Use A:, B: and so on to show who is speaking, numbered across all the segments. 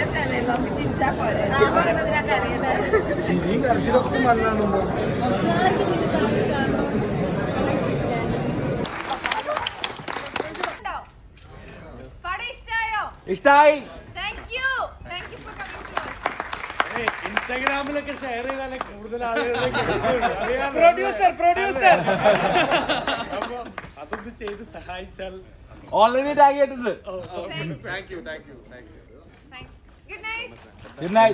A: ചിരിയും കർശനമൊക്കെ നല്ലതാണല്ലോ. ഇഷ്ടായി. ഇൻസ്റ്റാഗ്രാമിലൊക്കെ ഷെയർ ചെയ്താലേ കൂടുതൽ ആളുകളിലേക്ക് അപ്പൊ അതൊന്ന് ചെയ്ത് സഹായിച്ചാൽ. ഓൾറെഡി ടാഗ് ചെയ്തിട്ടുണ്ട്. Good night.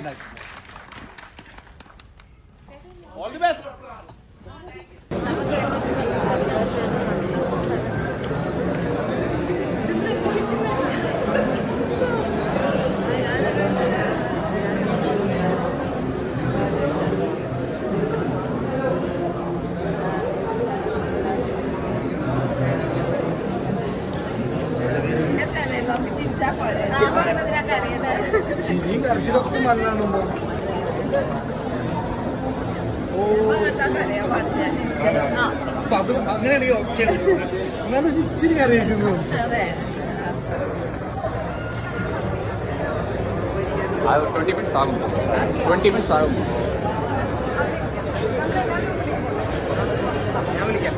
A: All the best. ചിരിയും കർശനമൊക്കെ നല്ലതാണല്ലോ. അത് അങ്ങനെയാണെങ്കിൽ ഓക്കെ. എന്നാലും ഇച്ചിരി കറിയിക്കുന്നു.
B: 20 minutes ആകും. 20 minutes ആകും. ഞാൻ വിളിക്കാം.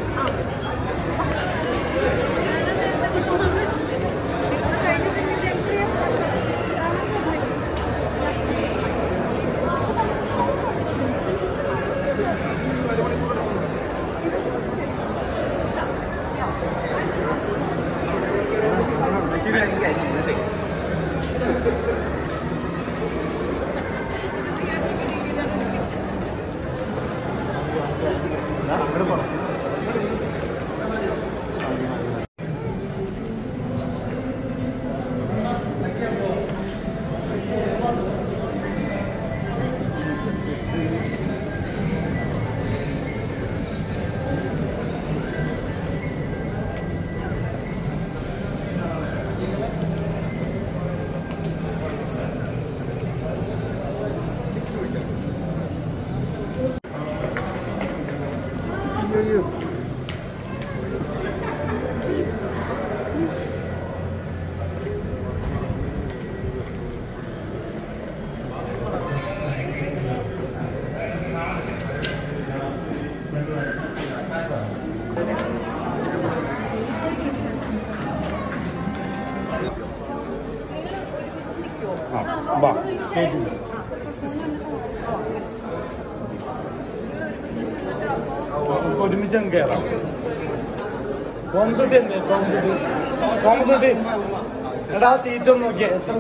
A: ഒരുമിച്ചങ്ങ് കയറാം. കോംസുട്ടി എന്തേ? കോംസുട്ടി എടാ സീറ്റ് ഒന്ന് നോക്കിയാ എത്ര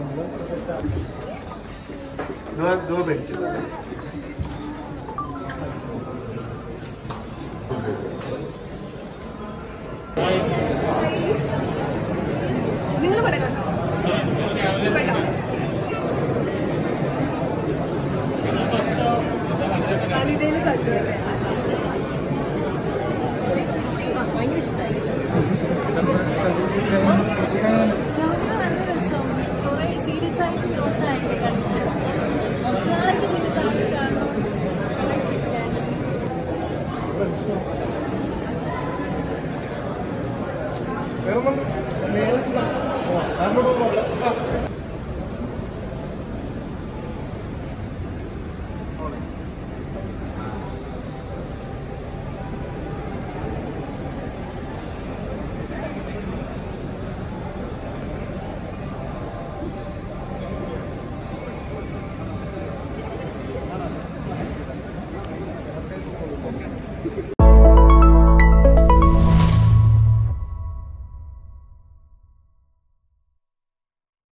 A: പേടിച്ചു.
C: നിങ്ങൾ പറയണോ? വനിതയിൽ കണ്ടുവല്ലേ? ഭയങ്കര ഇഷ്ടമായി. നല്ല രസം. കുറെ സീരിയസ് ആയിട്ട് കുറച്ചായിട്ട് കണ്ടിട്ട് കുറച്ചായിട്ട് സീരിയസ് ആയിട്ട് കാണണം. കുറെ ചിരിക്കാൻ.
A: വേറെ